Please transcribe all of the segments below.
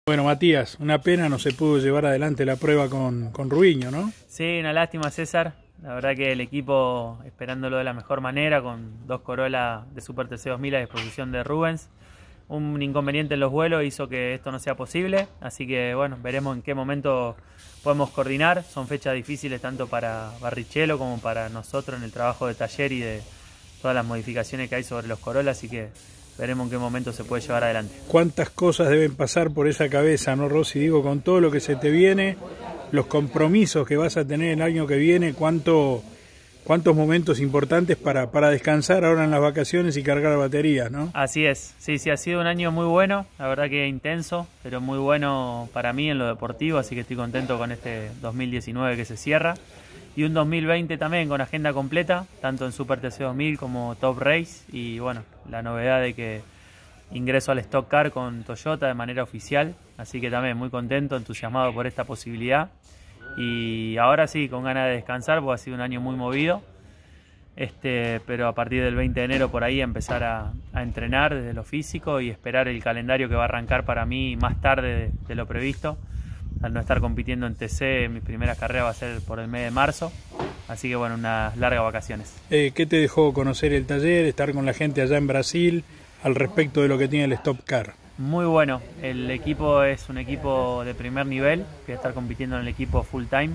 Bueno, Matías, una pena no se pudo llevar adelante la prueba con Rubiño, ¿no? Sí, una lástima, César. La verdad que el equipo esperándolo de la mejor manera, con dos Corolla de Super TC 2000 a disposición de Rubens. Un inconveniente en los vuelos hizo que esto no sea posible, así que bueno, veremos en qué momento podemos coordinar. Son fechas difíciles tanto para Barrichello como para nosotros en el trabajo de taller y de todas las modificaciones que hay sobre los Corolla, así que veremos en qué momento se puede llevar adelante. ¿Cuántas cosas deben pasar por esa cabeza, no, Rossi? Digo, con todo lo que se te viene, los compromisos que vas a tener el año que viene, cuántos momentos importantes para descansar ahora en las vacaciones y cargar baterías, ¿no? Así es, sí, ha sido un año muy bueno, la verdad que intenso, pero muy bueno para mí en lo deportivo, así que estoy contento con este 2019 que se cierra. Y un 2020 también con agenda completa, tanto en Super TC 2000 como Top Race. Y bueno, la novedad de que ingreso al Stock Car con Toyota de manera oficial. Así que también muy contento, entusiasmado por esta posibilidad. Y ahora sí, con ganas de descansar, porque ha sido un año muy movido. Pero a partir del 20 de enero por ahí empezar a entrenar desde lo físico y esperar el calendario que va a arrancar para mí más tarde de lo previsto. Al no estar compitiendo en TC, mi primera carrera va a ser por el mes de marzo, así que bueno, unas largas vacaciones. ¿Qué te dejó conocer el taller, estar con la gente allá en Brasil, al respecto de lo que tiene el Stock Car? Muy bueno, el equipo es un equipo de primer nivel, voy a estar compitiendo en el equipo full time,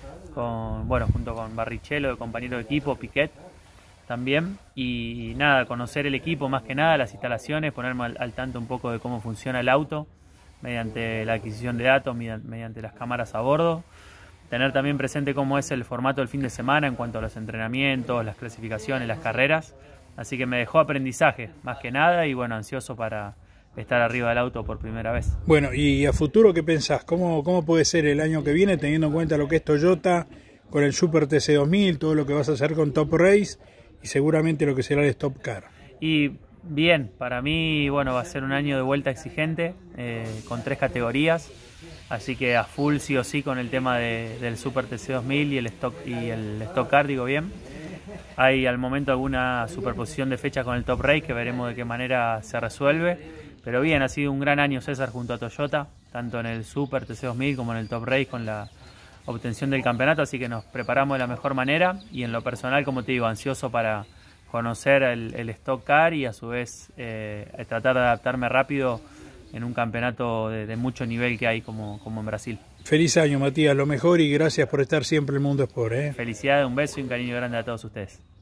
junto con Barrichello, de compañero de equipo, Piquet también, y nada, conocer el equipo más que nada, las instalaciones, ponerme al tanto un poco de cómo funciona el auto, mediante la adquisición de datos, mediante las cámaras a bordo. Tener también presente cómo es el formato del fin de semana en cuanto a los entrenamientos, las clasificaciones, las carreras. Así que me dejó aprendizaje, más que nada, y bueno, ansioso para estar arriba del auto por primera vez. Bueno, y a futuro, ¿qué pensás? ¿Cómo puede ser el año que viene, teniendo en cuenta lo que es Toyota, con el Super TC 2000, todo lo que vas a hacer con Top Race y seguramente lo que será el Stock Car? Y bien, para mí bueno, va a ser un año de vuelta exigente, con 3 categorías, así que a full sí o sí con el tema del Super TC 2000 y el Stock Car, digo bien. Hay al momento alguna superposición de fecha con el Top Race que veremos de qué manera se resuelve, pero bien, ha sido un gran año, César, junto a Toyota, tanto en el Super TC 2000 como en el Top Race con la obtención del campeonato, así que nos preparamos de la mejor manera y en lo personal, como te digo, ansioso para conocer el Stock Car y a su vez tratar de adaptarme rápido en un campeonato de mucho nivel que hay como en Brasil. Feliz año, Matías, lo mejor y gracias por estar siempre en el Mundo Sport. Felicidades, un beso y un cariño grande a todos ustedes.